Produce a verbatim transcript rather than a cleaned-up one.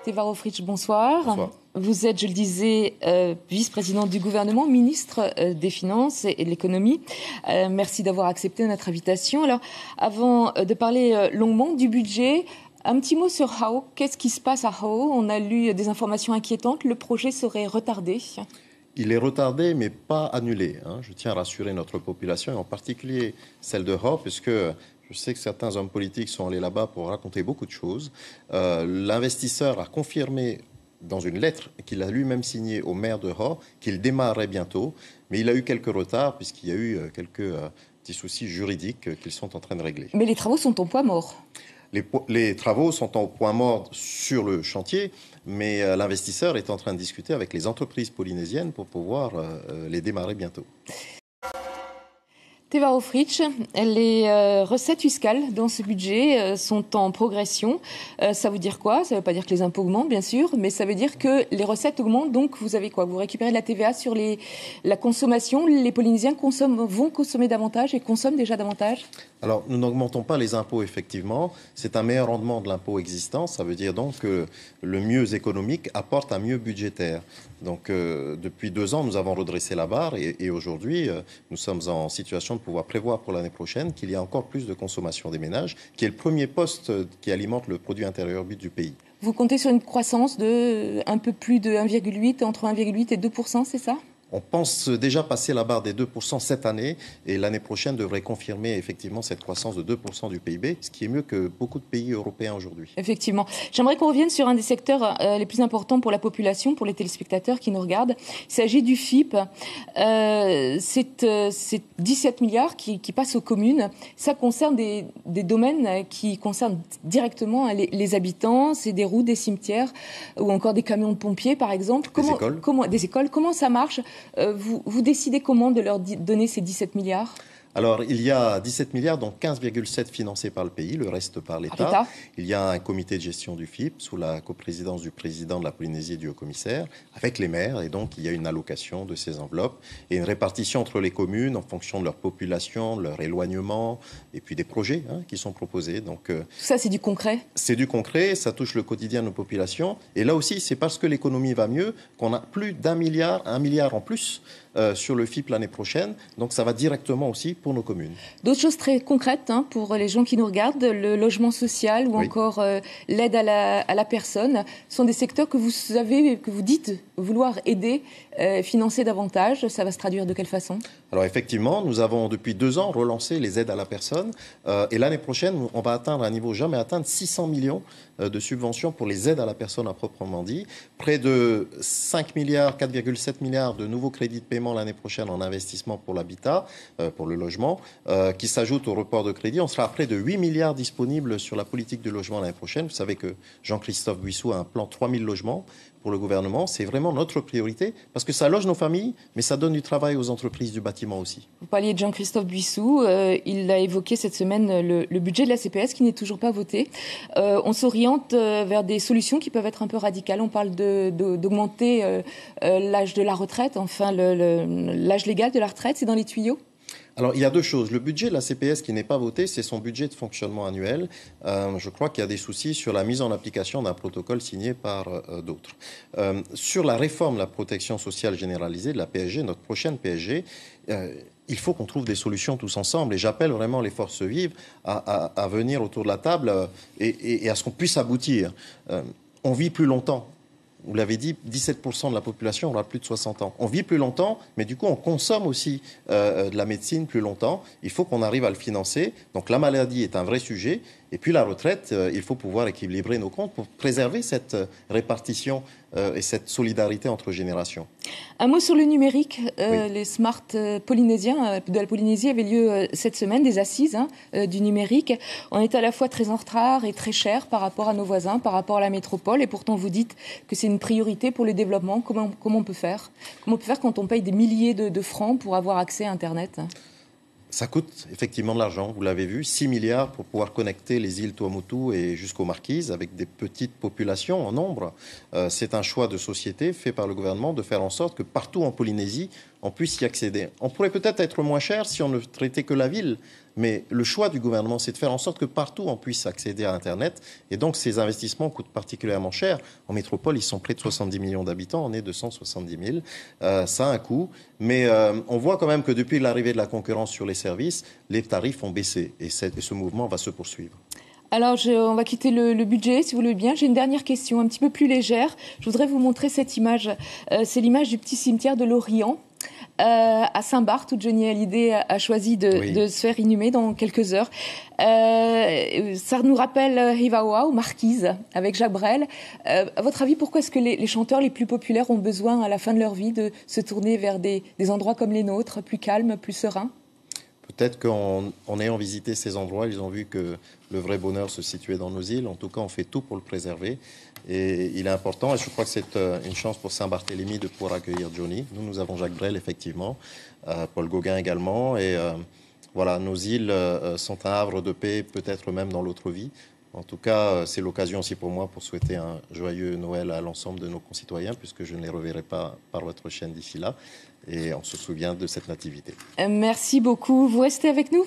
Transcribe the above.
Teva Rohfritsch, bonsoir. Bonsoir. Vous êtes, je le disais, euh, vice-président du gouvernement, ministre euh, des Finances et de l'économie. Euh, merci d'avoir accepté notre invitation. Alors, avant de parler euh, longuement du budget, un petit mot sur Hao. Qu'est-ce qui se passe à Hao? On a lu des informations inquiétantes. Le projet serait retardé. Il est retardé, mais pas annulé. Hein. Je tiens à rassurer notre population, et en particulier celle de Hao, puisque je sais que certains hommes politiques sont allés là-bas pour raconter beaucoup de choses. Euh, L'investisseur a confirmé dans une lettre qu'il a lui-même signée au maire de Hao qu'il démarrerait bientôt, mais il a eu quelques retards puisqu'il y a eu quelques euh, petits soucis juridiques qu'ils sont en train de régler. Mais les travaux sont au point mort. Les, les travaux sont au point mort sur le chantier, mais euh, l'investisseur est en train de discuter avec les entreprises polynésiennes pour pouvoir euh, les démarrer bientôt. Teva Rohfritsch, les euh, recettes fiscales dans ce budget euh, sont en progression. Euh, ça veut dire quoi? Ça ne veut pas dire que les impôts augmentent, bien sûr, mais ça veut dire que les recettes augmentent. Donc, vous avez quoi? Vous récupérez de la T V A sur les, la consommation. Les Polynésiens consomment, vont consommer davantage et consomment déjà davantage? Alors, nous n'augmentons pas les impôts, effectivement. C'est un meilleur rendement de l'impôt existant. Ça veut dire donc que le mieux économique apporte un mieux budgétaire. Donc, euh, depuis deux ans, nous avons redressé la barre et, et aujourd'hui, euh, nous sommes en situation de pouvoir prévoir pour l'année prochaine qu'il y a encore plus de consommation des ménages, qui est le premier poste qui alimente le produit intérieur brut du pays. Vous comptez sur une croissance de un peu plus de un virgule huit, entre un virgule huit et deux pour cent, c'est ça? On pense déjà passer la barre des deux pour cent cette année et l'année prochaine devrait confirmer effectivement cette croissance de deux pour cent du P I B, ce qui est mieux que beaucoup de pays européens aujourd'hui. Effectivement. J'aimerais qu'on revienne sur un des secteurs euh, les plus importants pour la population, pour les téléspectateurs qui nous regardent. Il s'agit du F I P. Euh, c'est, euh, c'est dix-sept milliards qui, qui passent aux communes. Ça concerne des, des domaines qui concernent directement les, les habitants. C'est des routes, des cimetières ou encore des camions de pompiers, par exemple. Comment, des écoles. Comment, des écoles. Comment ça marche? Vous, vous décidez comment de leur donner ces dix-sept milliards? Alors, il y a dix-sept milliards, dont quinze virgule sept financés par le pays, le reste par l'État. Il y a un comité de gestion du F I P sous la coprésidence du président de la Polynésie et du haut-commissaire, avec les maires. Et donc, il y a une allocation de ces enveloppes et une répartition entre les communes en fonction de leur population, de leur éloignement, et puis des projets hein, qui sont proposés. Donc, euh, ça, c'est du concret? C'est du concret, ça touche le quotidien de nos populations. Et là aussi, c'est parce que l'économie va mieux qu'on a plus d'un milliard, un milliard en plus euh, sur le F I P l'année prochaine. Donc, ça va directement aussi pour nos communes. D'autres choses très concrètes hein, pour les gens qui nous regardent, le logement social ou oui. encore euh, l'aide à la, à la personne, sont des secteurs que vous savez, que vous dites vouloir aider, euh, financer davantage. Ça va se traduire de quelle façon? Alors effectivement, nous avons depuis deux ans relancé les aides à la personne euh, et l'année prochaine, on va atteindre un niveau jamais atteint de six cents millions euh, de subventions pour les aides à la personne à proprement dit. Près de cinq milliards, quatre virgule sept milliards de nouveaux crédits de paiement l'année prochaine en investissement pour l'habitat, euh, pour le logement, euh, qui s'ajoutent au report de crédit. On sera à près de huit milliards disponibles sur la politique de logement l'année prochaine. Vous savez que Jean-Christophe Buissou a un plan trois mille logements pour le gouvernement. C'est vraiment notre priorité parce que ça loge nos familles, mais ça donne du travail aux entreprises du bâtiment aussi. Vous parliez de Jean-Christophe Buissou. Euh, il a évoqué cette semaine le, le budget de la C P S qui n'est toujours pas voté. Euh, on s'oriente euh, vers des solutions qui peuvent être un peu radicales. On parle de, de, d'augmenter euh, euh, l'âge de la retraite, enfin le, le, l'âge légal de la retraite. C'est dans les tuyaux? Alors, il y a deux choses. Le budget de la C P S qui n'est pas voté, c'est son budget de fonctionnement annuel. Euh, je crois qu'il y a des soucis sur la mise en application d'un protocole signé par euh, d'autres. Euh, sur la réforme de la protection sociale généralisée, de la P S G, notre prochaine P S G, euh, il faut qu'on trouve des solutions tous ensemble. Et j'appelle vraiment les forces vives à, à, à venir autour de la table et, et, et à ce qu'on puisse aboutir. Euh, on vit plus longtemps. Vous l'avez dit, dix-sept pour cent de la population aura plus de soixante ans. On vit plus longtemps, mais du coup, on consomme aussi euh, de la médecine plus longtemps. Il faut qu'on arrive à le financer. Donc, la maladie est un vrai sujet. Et puis, la retraite, euh, il faut pouvoir équilibrer nos comptes pour préserver cette euh, répartition euh, et cette solidarité entre générations. Un mot sur le numérique. Euh, oui. Les Smart euh, Polynésiens de la Polynésie avaient lieu euh, cette semaine, des assises hein, euh, du numérique. On est à la fois très en retard et très cher par rapport à nos voisins, par rapport à la métropole. Et pourtant, vous dites que c'est une priorité pour le développement. Comment, comment on peut faire? Comment on peut faire quand on paye des milliers de, de francs pour avoir accès à Internet? Ça coûte effectivement de l'argent, vous l'avez vu, six milliards pour pouvoir connecter les îles Tuamotu et jusqu'aux Marquises avec des petites populations en nombre. Euh, c'est un choix de société fait par le gouvernement de faire en sorte que partout en Polynésie, on puisse y accéder. On pourrait peut-être être moins cher si on ne traitait que la ville, mais le choix du gouvernement, c'est de faire en sorte que partout on puisse accéder à Internet. Et donc ces investissements coûtent particulièrement cher. En métropole, ils sont près de soixante-dix millions d'habitants, on est de cent soixante-dix mille. Euh, ça a un coût, mais euh, on voit quand même que depuis l'arrivée de la concurrence sur les services, les tarifs ont baissé et, et ce mouvement va se poursuivre. Alors, je, on va quitter le, le budget, si vous le voulez bien. J'ai une dernière question, un petit peu plus légère. Je voudrais vous montrer cette image. Euh, c'est l'image du petit cimetière de l'Orient, euh, à Saint-Barth, où Johnny Hallyday a, a choisi de, oui. de se faire inhumer dans quelques heures. Euh, ça nous rappelle Hivaoa ou Marquise, avec Jacques Brel. Euh, à votre avis, pourquoi est-ce que les, les chanteurs les plus populaires ont besoin, à la fin de leur vie, de se tourner vers des, des endroits comme les nôtres, plus calmes, plus sereins ? Peut-être qu'en en ayant visité ces endroits, ils ont vu que le vrai bonheur se situait dans nos îles. En tout cas, on fait tout pour le préserver. Et il est important, et je crois que c'est une chance pour Saint-Barthélemy de pouvoir accueillir Johnny. Nous, nous avons Jacques Brel, effectivement, euh, Paul Gauguin également. Et euh, voilà, nos îles euh, sont un havre de paix, peut-être même dans l'autre vie. En tout cas, c'est l'occasion aussi pour moi pour souhaiter un joyeux Noël à l'ensemble de nos concitoyens, puisque je ne les reverrai pas par votre chaîne d'ici là. Et on se souvient de cette nativité. Merci beaucoup. Vous restez avec nous ?